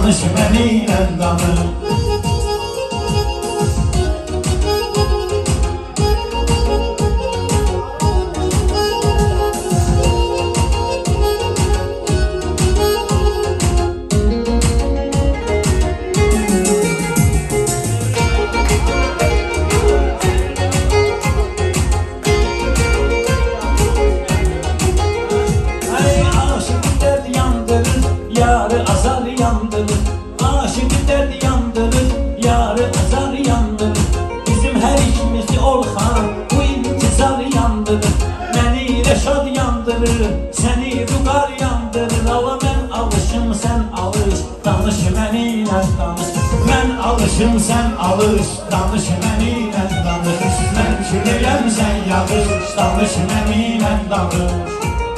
danış mənimlə danış. Səni vüqar yandırır, ala mən alışım, sən alış, danış mənimlə danış. Mən alışım, sən alış, danış mənimlə danış. Mən küləyəm, sən yağış, danış mənimlə danış.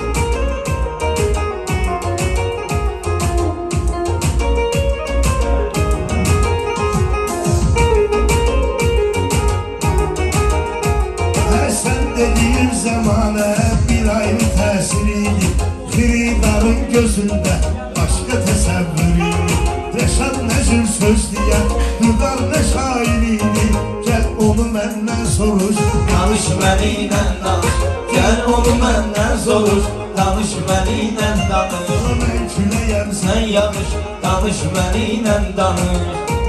Sən dediyin zamanə bir ayrı təsiri, xiridarın gözündə başqa təsəvvürü. Rəşad nə cür söz deyər, Vüqar nə şairiydi. Gəl onu məndən soruş, Danış mənimlə danış, gəl onu məndən soruş. Danış mənimlə danış, mən küləyəm, sən yağış, danış mənimlə danış.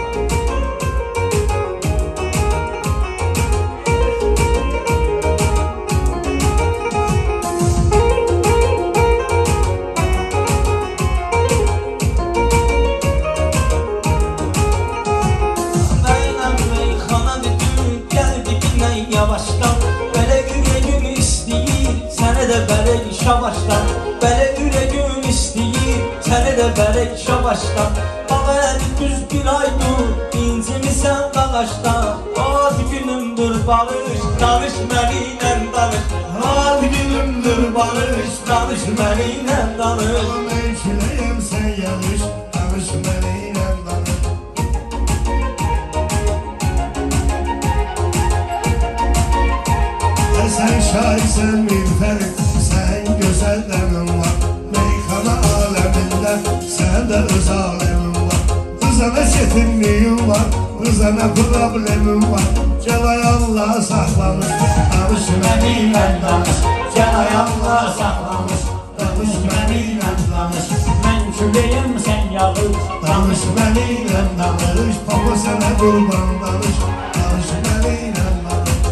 Başdan, belə ürəyim istəyir, səni də belə işə başdan. Bax elə düz bir aydır, incimisən qağaçdan. Ad günümdür barış, danış mənimlə danış. Ad günümdür barış, danış mənimlə danış. mən küləyəm, sən yağış, danış mənimlə danış. Sən şairsən müfərid, sən gözəl dəmin var. Meyxana aləmində sən də öz aləmin var. Qızana çetinliyin var, qızana problemin var. Gəl ayağınla saxlamış, danış Mənimlə danış, gəl ayağınla saxlamış. Danış mənimlə danış, mən küləyəm, sən yağış. danış mənimlə danış. Papa sənə qurban danış, danış mənimlə danış.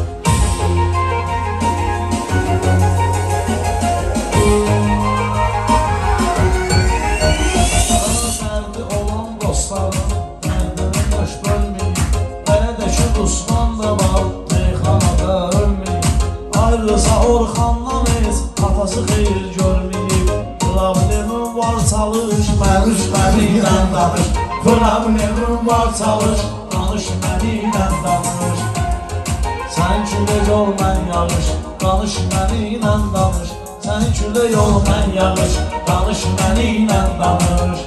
Dərdi olan dostlarım, dərdini boş bölməyib. Belə də ki, Ruslan da var, meyxanada ölməyib. Ayrıca Orxandan heç kafası xeyir görməyib. Problemim var, çalış, danış mənimlə danış. Problemim var, çalış, danış mənimlə danış. Sən külək ol, mən yağış, danış mənimlə danış. Sən külək ol, mən yağış, danış mənimlə danış.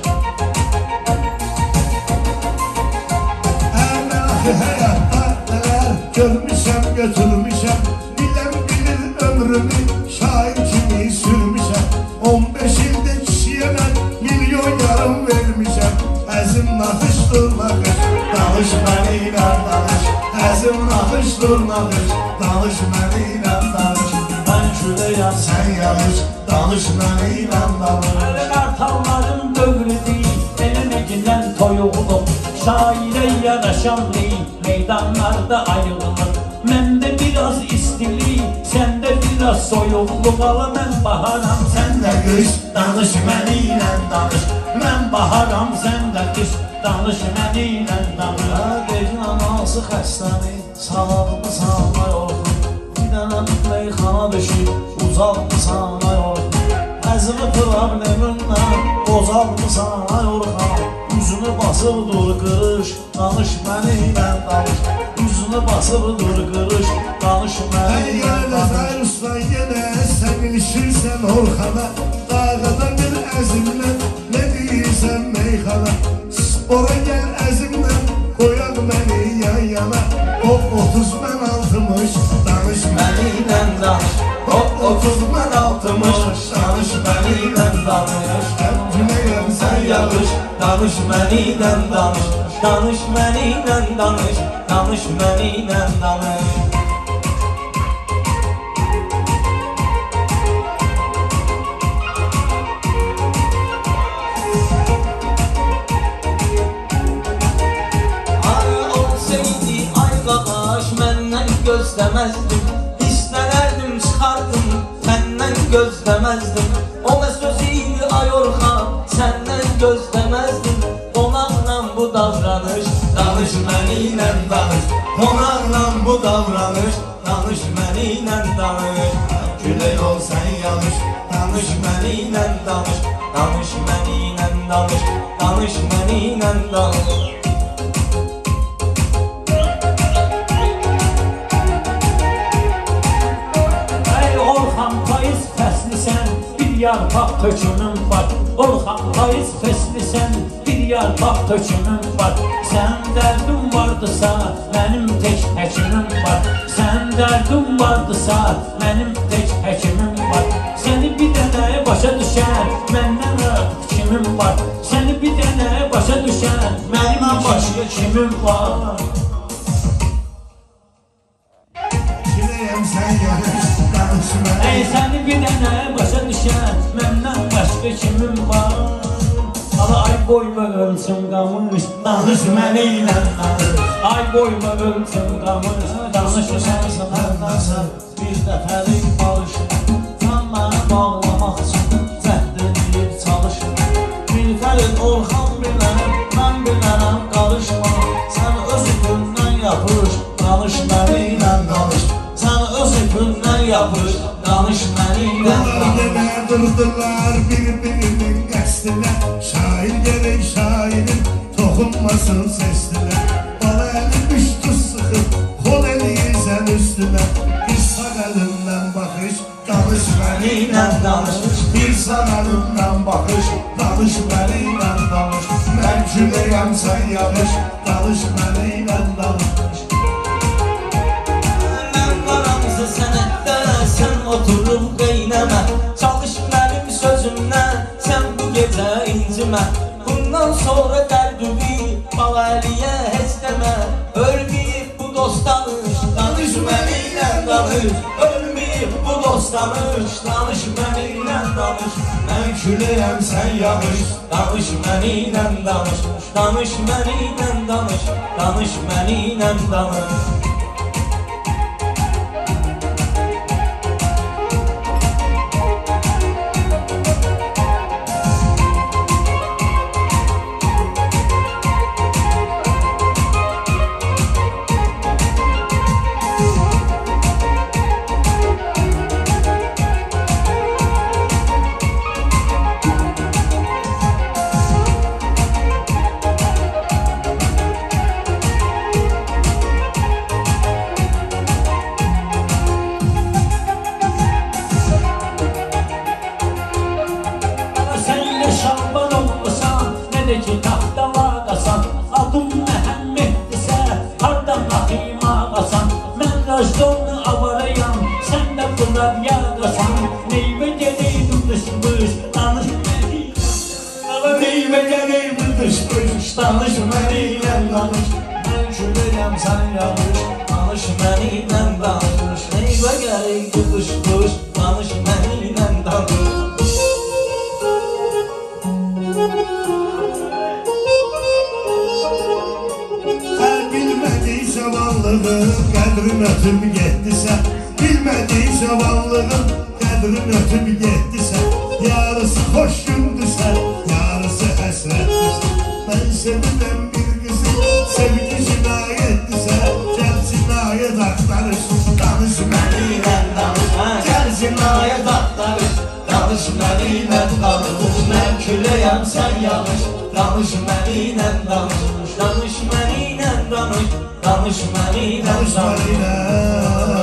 Həyatda nələr görmüşəm, götürmüşəm. Biləm bilir ömrümü şair kimi sürmüşəm. 15 ildə kişiyə mən milyon yarım vermişəm. Əzim naxışdır naxış, danış mənimlə danış. Əzim naxışdır naxış, danış mənimlə danış. Mən küləyəm, Sən yağış, danış mənimlə danış. Elə qartalların dövrüdür, elə məgindən toyuğluq. Şairə yaraşandır, meydanlarda ayrılır. Məndə biraz istilik, səndə biraz soyuqluq. Ala mən baharam, sən də qış, danış mənimlə danış. Mən baharam, sən də qış, danış mənimlə danış. Deyin anası xəstəni, sağlıqlı sana yorğun. Bir dənə meyxana düşür, uzaqlı sana yorğun. Əzimi problemimdən, bozaqlı sana yorğun. Üzünü basıb dur qırış, danış mənimlə danış. Üzünü basıb dur qırış, danış mənimlə danış. Ey Ruslan yenə sən ilişirsən Orxana. Dağada bir əzimlə nə deyirsən meyxana. Spora gəl əzimlə, qoyaq məni yan yana. O 30 mən 60, danış Mənimlə danış, o 30 mən 60. Danış mənimlə danış, Küləyəm sən yağış, danış danış mənimlə danış. Danış mənimlə danış, danış mənimlə danış. Gözləməzdim, istənərdim çıxardım, səndən gözləməzdim. O məsözüydü ay Orxan, səndən gözləməzdim. Qonaqla bu davranış, danış mənimlə danış. Qonaqla bu davranış, danış mənimlə danış. Külək olsan yanış, danış mənimlə danış. Danış mənimlə danış, danış mənimlə danış. Yarpaq tökümün var, Orxan payız feslisən, bir yarpaq tökümün var. Sən dərdin vardısa, mənim tək həkimim var. Sən dərdin vardısa, mənim tək həkimim var. Səni bir dənə başa düşən, məndən artıq kimim var. Səni bir dənə başa düşən, məndən başqa kimim var. Kiləyəm sən yarış, danışma. Səni bir dənə başa düşən, məndən başqa kimim var. Ala ay boyma ölsün qamış, danış mənimlə danış. Ay boyma ölsün qamış, danış mənimlə. Bir dəfəlik barış, sən mənə bağlamaq üçün cəhd edib çalışır. Bilfərin Orxan bilən, mən bilənəm qarışma. Sən öz ipindən yapış, danış mənimlə danış. Sən öz ipindən yapış, danış mənimlə danış. Bunlar yenə durdular bir-birinin qəsdinə. Şair gerək şairin toxunmasın seslinə. Bala əlimiş tuz sıxıb, xol eləyirsən üstünə. Bir sağ əlimdən baxış, danış mənimlə danış. Bir sağ əlimdən baxış, danış mənimlə danış. Mən küləyəm sən yağış, danış mənimlə danış. Oturup qeynəmə, çalış mənim sözümdən, sən bu gecə incimə. Bundan sonra qəlbimi bala əliyə heç demə. Ölməyib bu dost danış, danış mənimlə danış. Ölməyib bu dost danış, danış mənimlə danış. Mən küləyəm sən yağış, danış mənimlə danış. Danış mənimlə danış, danış mənimlə danış. Ki taxtala qasan, adım Məhəmməddirsə, hardan naxim ağasan. Mən rajdomlu avarayam, sən də bunlar yağasan. Neyvə gələyim dışmış, danış mənimlə. Neyvə gələyim dışmış, danış mənimlə danış. Mən küləyəm sən yağış, danış mənimlə danış. Neyvə gələyim dışmış, danış mənimlə danış. Qədrin ötüb getdisə, bilmədiyin cavanlığın qədrin ötüb getdisə, yarısı xoş gündüsə, yarısı həsrətdisə. Mən sevirəm bir qızı, sevgi cinayətdisə, gəl cinayət axtarış, danış mənimlə danış. Gəl cinayət axtarış, danış mənimlə danış. Mən küləyəm sən yağış, danış mənimlə danış. Danış mənimlə danış. Danış mənimlə, danış mənimlə.